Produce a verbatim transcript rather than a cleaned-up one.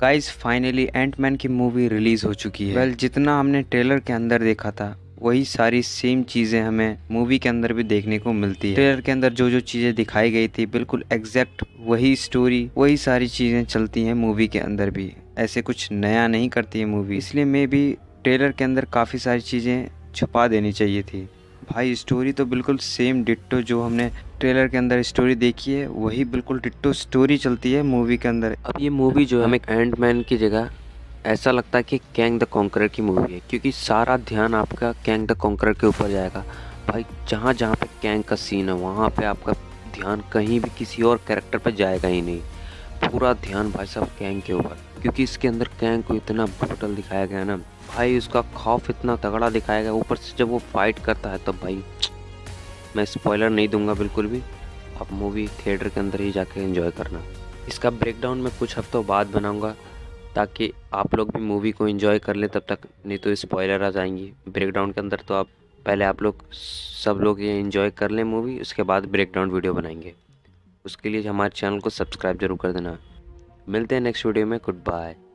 Guys finally Ant Man की movie release हो चुकी है। वेल well, जितना हमने ट्रेलर के अंदर देखा था वही सारी सेम चीज़ें हमें मूवी के अंदर भी देखने को मिलती है। ट्रेलर के अंदर जो जो चीज़ें दिखाई गई थी बिल्कुल एग्जैक्ट वही स्टोरी वही सारी चीज़ें चलती हैं मूवी के अंदर भी। ऐसे कुछ नया नहीं करती है मूवी, इसलिए मैं भी ट्रेलर के अंदर काफ़ी सारी चीज़ें छुपा देनी चाहिए थी। भाई स्टोरी तो बिल्कुल सेम डिट्टो जो हमने ट्रेलर के अंदर स्टोरी देखी है वही बिल्कुल डिट्टो स्टोरी चलती है मूवी के अंदर। अब ये मूवी जो है हमें एंटमैन की जगह ऐसा लगता है कि कैंग द कॉन्करर की मूवी है, क्योंकि सारा ध्यान आपका कैंग द कॉन्करर के ऊपर जाएगा। भाई जहाँ जहाँ पे कैंग का सीन है वहाँ पे आपका ध्यान कहीं भी किसी और कैरेक्टर पे जाएगा ही नहीं। पूरा ध्यान भाई साहब कैंग के ऊपर, क्योंकि इसके अंदर कैंग को इतना ब्रूटल दिखाया गया है ना भाई, उसका खौफ इतना तगड़ा दिखाया गया। ऊपर से जब वो फाइट करता है तो भाई मैं स्पॉइलर नहीं दूंगा बिल्कुल भी, आप मूवी थिएटर के अंदर ही जाके एंजॉय करना। इसका ब्रेकडाउन मैं कुछ हफ्तों बाद बनाऊंगा ताकि आप लोग भी मूवी को एंजॉय कर लें, तब तक नहीं तो स्पॉइलर आ जाएंगी ब्रेकडाउन के अंदर। तो आप पहले आप लोग सब लोग ये एंजॉय कर लें मूवी, उसके बाद ब्रेकडाउन वीडियो बनाएंगे। उसके लिए हमारे चैनल को सब्सक्राइब जरूर कर देना। मिलते हैं नेक्स्ट वीडियो में। Good bye.